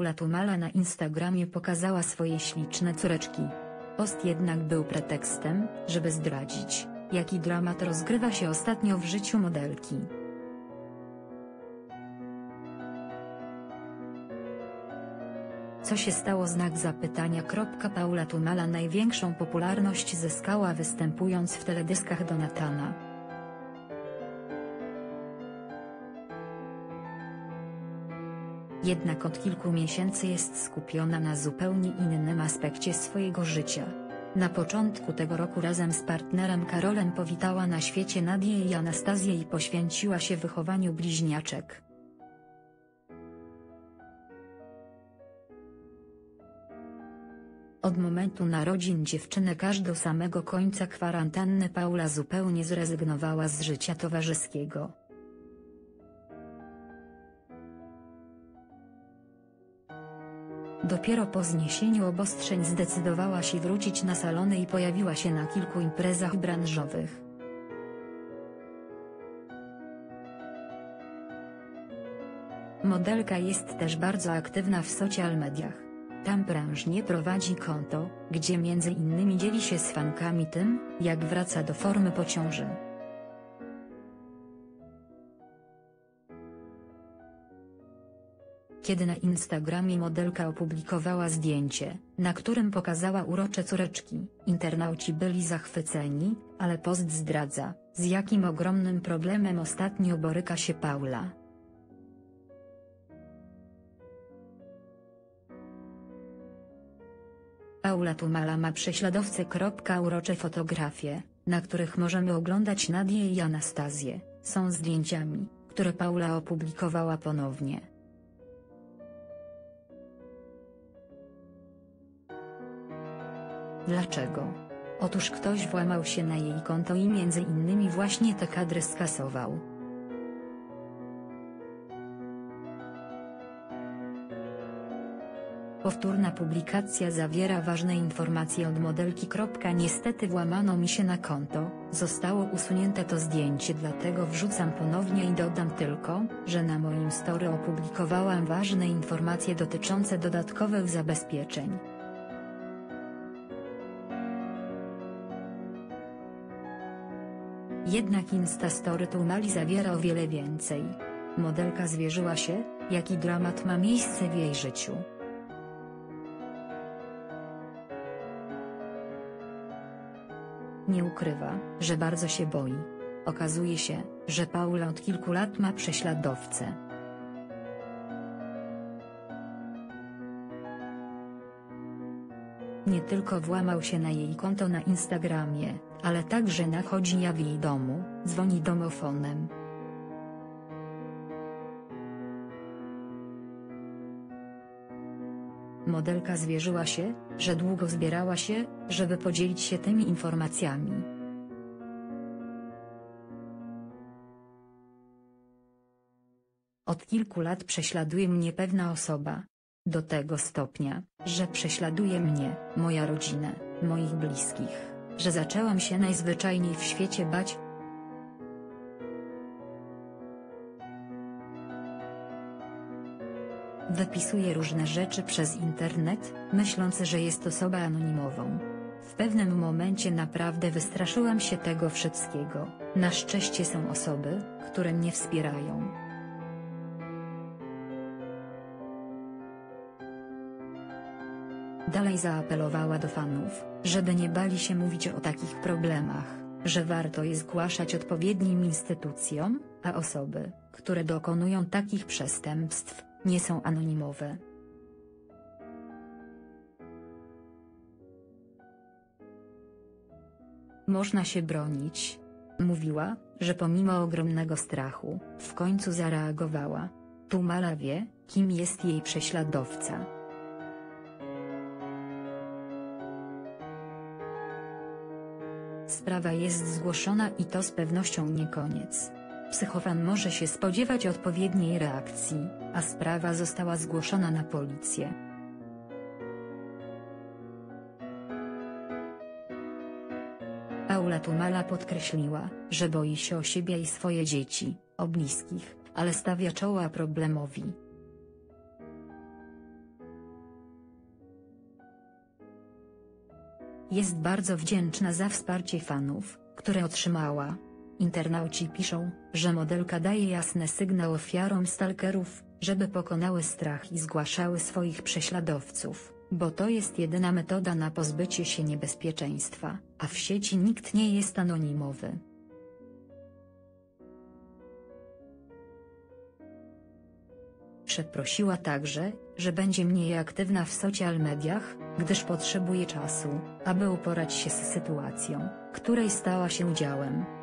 Paula Tumala na Instagramie pokazała swoje śliczne córeczki. Post jednak był pretekstem, żeby zdradzić, jaki dramat rozgrywa się ostatnio w życiu modelki. Co się stało? Znak zapytania. Paula Tumala największą popularność zyskała występując w teledyskach Donathana. Jednak od kilku miesięcy jest skupiona na zupełnie innym aspekcie swojego życia. Na początku tego roku razem z partnerem Karolem powitała na świecie Nadię i Anastazję i poświęciła się wychowaniu bliźniaczek. Od momentu narodzin dziewczynek aż do samego końca kwarantanny Paula zupełnie zrezygnowała z życia towarzyskiego. Dopiero po zniesieniu obostrzeń zdecydowała się wrócić na salony i pojawiła się na kilku imprezach branżowych. Modelka jest też bardzo aktywna w social mediach. Tam prężnie prowadzi konto, gdzie między innymi dzieli się z fankami tym, jak wraca do formy po ciąży. Kiedy na Instagramie modelka opublikowała zdjęcie, na którym pokazała urocze córeczki, internauci byli zachwyceni, ale post zdradza, z jakim ogromnym problemem ostatnio boryka się Paula. Paula Tumala ma prześladowcę. Urocze fotografie, na których możemy oglądać Nadię i Anastazję, są zdjęciami, które Paula opublikowała ponownie. Dlaczego? Otóż ktoś włamał się na jej konto i między innymi właśnie te kadry skasował. Powtórna publikacja zawiera ważne informacje od modelki. Niestety włamano mi się na konto, zostało usunięte to zdjęcie, dlatego wrzucam ponownie i dodam tylko, że na moim story opublikowałam ważne informacje dotyczące dodatkowych zabezpieczeń. Jednak Instastory Tumali zawiera o wiele więcej. Modelka zwierzyła się, jaki dramat ma miejsce w jej życiu. Nie ukrywa, że bardzo się boi. Okazuje się, że Paula od kilku lat ma prześladowcę. Nie tylko włamał się na jej konto na Instagramie, ale także nachodzi w jej domu, dzwoni domofonem. Modelka zwierzyła się, że długo zbierała się, żeby podzielić się tymi informacjami. Od kilku lat prześladuje mnie pewna osoba. Do tego stopnia, że prześladuje mnie, moja rodzina, moich bliskich, że zaczęłam się najzwyczajniej w świecie bać. Wypisuje różne rzeczy przez internet, myśląc, że jest osobą anonimową. W pewnym momencie naprawdę wystraszyłam się tego wszystkiego. Na szczęście są osoby, które mnie wspierają. Dalej zaapelowała do fanów, żeby nie bali się mówić o takich problemach, że warto je zgłaszać odpowiednim instytucjom, a osoby, które dokonują takich przestępstw, nie są anonimowe. Można się bronić. Mówiła, że pomimo ogromnego strachu, w końcu zareagowała. Tumala wie, kim jest jej prześladowca. Sprawa jest zgłoszona i to z pewnością nie koniec. Psychofan może się spodziewać odpowiedniej reakcji, a sprawa została zgłoszona na policję. Paula Tumala podkreśliła, że boi się o siebie i swoje dzieci, o bliskich, ale stawia czoła problemowi. Jest bardzo wdzięczna za wsparcie fanów, które otrzymała. Internauci piszą, że modelka daje jasny sygnał ofiarom stalkerów, żeby pokonały strach i zgłaszały swoich prześladowców, bo to jest jedyna metoda na pozbycie się niebezpieczeństwa, a w sieci nikt nie jest anonimowy. Przeprosiła także, że będzie mniej aktywna w social mediach, gdyż potrzebuje czasu, aby uporać się z sytuacją, której stała się udziałem.